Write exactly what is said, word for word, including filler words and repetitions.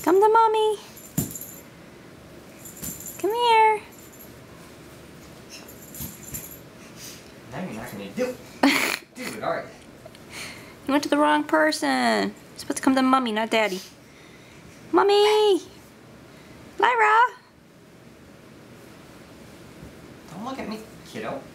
Come to mommy. Come here. Now you're not gonna do it. Do it, alright. You went to the wrong person. You're supposed to come to mommy, not daddy. Mommy! Lyra! Don't look at me, kiddo.